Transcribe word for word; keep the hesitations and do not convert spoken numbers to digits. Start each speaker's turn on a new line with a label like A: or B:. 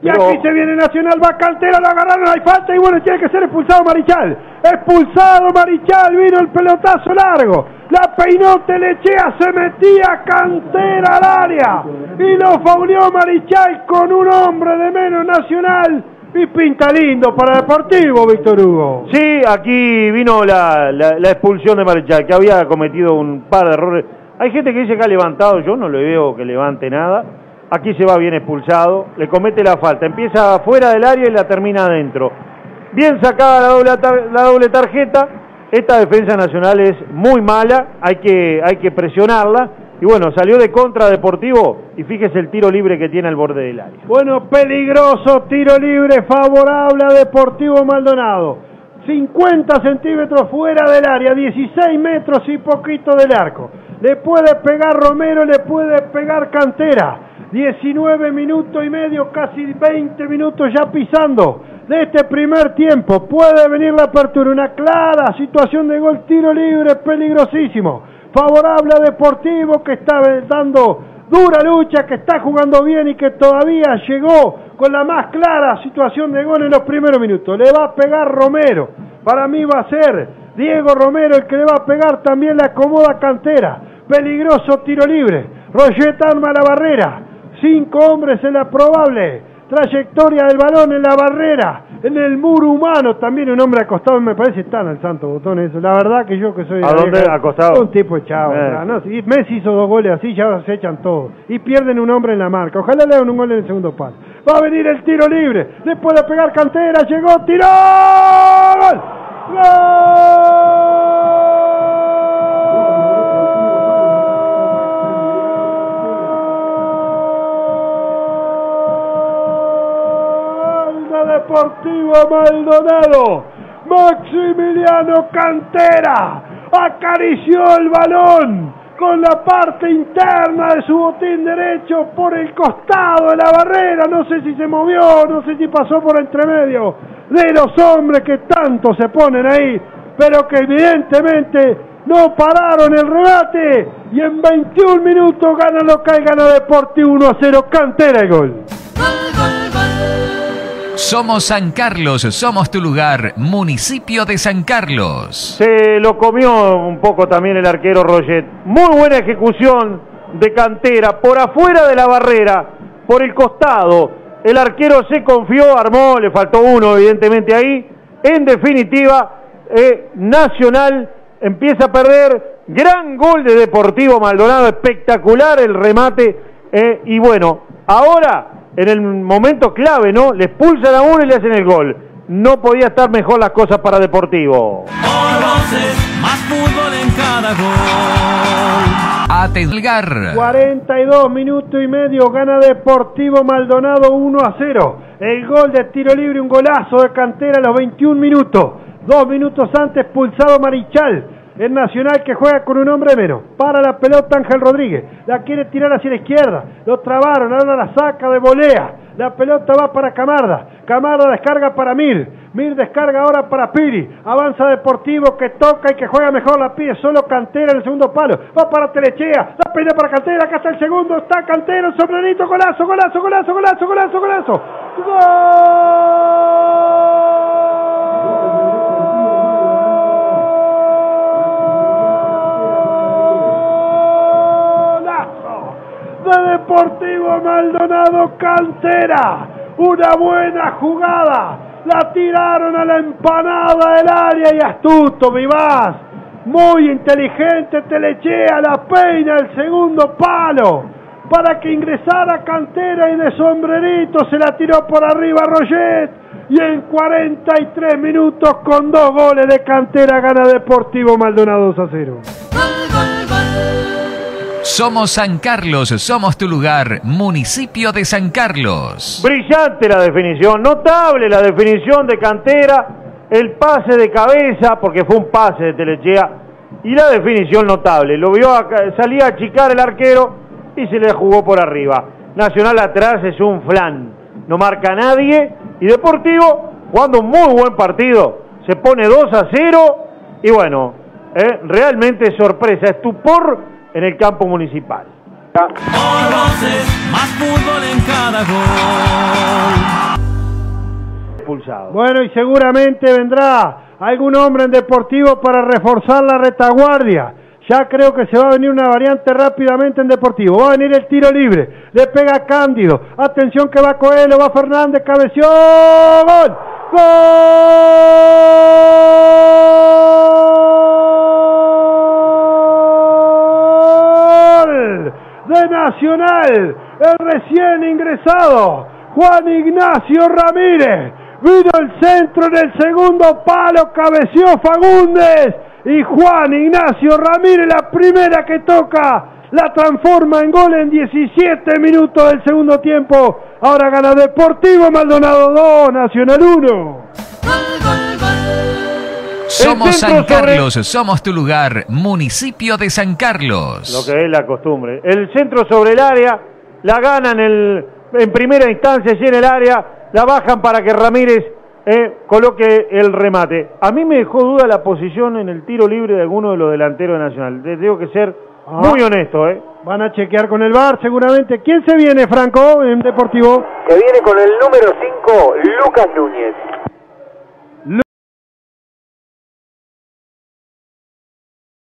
A: Y Pero... aquí se viene Nacional, va Cantera, lo agarraron, hay falta y bueno, tiene que ser expulsado Marichal. Expulsado Marichal, vino el pelotazo largo. La peinó Telechea, se metía Cantera al área. Y lo fauleó Marichal con un hombre de menos Nacional. Y pinta lindo para Deportivo, Víctor Hugo.
B: Sí, aquí vino la, la, la expulsión de Marichal, que había cometido un par de errores. Hay gente que dice que ha levantado, yo no le veo que levante nada. Aquí se va bien expulsado, le comete la falta, empieza fuera del área y la termina adentro. Bien sacada la doble, la doble tarjeta, esta defensa Nacional es muy mala, hay que, hay que presionarla. Y bueno, salió de contra Deportivo y fíjese el tiro libre que tiene al borde del área.
A: Bueno, peligroso tiro libre favorable a Deportivo Maldonado. cincuenta centímetros fuera del área, dieciséis metros y poquito del arco. Le puede pegar Romero, le puede pegar Cantera. diecinueve minutos y medio, casi veinte minutos ya pisando de este primer tiempo. Puede venir la apertura, una clara situación de gol, tiro libre peligrosísimo. Favorable a Deportivo, que está dando dura lucha, que está jugando bien y que todavía llegó con la más clara situación de gol en los primeros minutos. Le va a pegar Romero, para mí va a ser Diego Romero el que le va a pegar, también le acomoda Cantera. Peligroso tiro libre, Roget arma la barrera, cinco hombres en la probable trayectoria del balón en la barrera, en el muro humano, también un hombre acostado, me parece tan al santo botón eso, la verdad que yo que soy...
B: ¿A dónde vieja, acostado?
A: Un tipo echado, eh. ¿no? Y Messi hizo dos goles así, ya se echan todos, y pierden un hombre en la marca, ojalá le hagan un gol en el segundo palo. Va a venir el tiro libre, le puede pegar Cantera, llegó, tiró, ¡gol! ¡Gol! Deportivo Maldonado, Maximiliano Cantera acarició el balón con la parte interna de su botín derecho por el costado de la barrera, no sé si se movió, no sé si pasó por entre medio de los hombres que tanto se ponen ahí, pero que evidentemente no pararon el remate y en veintiún minutos gana local, gana Deportivo uno a cero, Cantera el gol.
C: Somos San Carlos, somos tu lugar, municipio de San Carlos.
B: Se lo comió un poco también el arquero Roget. Muy buena ejecución de Cantera, por afuera de la barrera, por el costado. El arquero se confió, armó, le faltó uno evidentemente ahí. En definitiva, eh, Nacional empieza a perder. Gran gol de Deportivo Maldonado, espectacular el remate. Eh, y bueno, ahora... en el momento clave, ¿no? Le expulsan a uno y le hacen el gol. No podía estar mejor las cosas para Deportivo.
C: Más fútbol en cada gol. Atelgar.
A: cuarenta y dos minutos y medio, gana Deportivo Maldonado uno a cero. El gol de tiro libre, un golazo de Cantera a los veintiún minutos. Dos minutos antes, expulsado Marichal. El Nacional que juega con un hombre menos. Para la pelota Ángel Rodríguez. La quiere tirar hacia la izquierda. Lo trabaron, ahora la saca de volea. La pelota va para Camarda. Camarda descarga para Mir. Mir descarga ahora para Piri. Avanza Deportivo que toca y que juega mejor, la pide solo Cantera en el segundo palo. Va para Telechea. La peina para Cantera. Acá está el segundo. Está Cantera. Un sombrerito. Golazo, golazo, golazo, golazo, golazo, golazo. De Deportivo Maldonado, Cantera, una buena jugada, la tiraron a la empanada del área y astuto, vivaz, muy inteligente Telechea, la peina el segundo palo para que ingresara Cantera y de sombrerito se la tiró por arriba Roget y en cuarenta y tres minutos con dos goles de Cantera gana Deportivo Maldonado dos a cero.
C: Somos San Carlos, somos tu lugar, municipio de San Carlos.
B: Brillante la definición, notable la definición de Cantera, el pase de cabeza, porque fue un pase de Telechea, y la definición notable. Lo vio, a, salía a achicar el arquero y se le jugó por arriba. Nacional atrás es un flan, no marca nadie, y Deportivo, jugando un muy buen partido, se pone dos a cero, y bueno, eh, realmente sorpresa, estupor en el campo municipal.
D: Más fútbol en cada gol.
B: expulsado.
A: Bueno, y seguramente vendrá algún hombre en Deportivo para reforzar la retaguardia. Ya creo que se va a venir una variante rápidamente en Deportivo. Va a venir el tiro libre. Le pega Cándido. Atención que va Coelho, va Fernández, cabeció. ¡Gol! ¡Gol! De Nacional, el recién ingresado Juan Ignacio Ramírez. Vino el centro en el segundo palo, cabeció Fagundes. Y Juan Ignacio Ramírez, la primera que toca, la transforma en gol en diecisiete minutos del segundo tiempo. Ahora gana Deportivo Maldonado dos, Nacional uno.
C: Somos San Carlos, sobre... somos tu lugar, municipio de San Carlos.
B: Lo que es la costumbre. El centro sobre el área, la ganan el, en primera instancia, allí en el área, la bajan para que Ramírez Eh, coloque el remate. A mí me dejó duda la posición en el tiro libre de alguno de los delanteros de Nacional. Te tengo que ser ah, muy honesto. ¿eh?
A: Van a chequear con el V A R seguramente. ¿Quién se viene, Franco, en Deportivo?
D: Se viene con el número cinco, Lucas Núñez.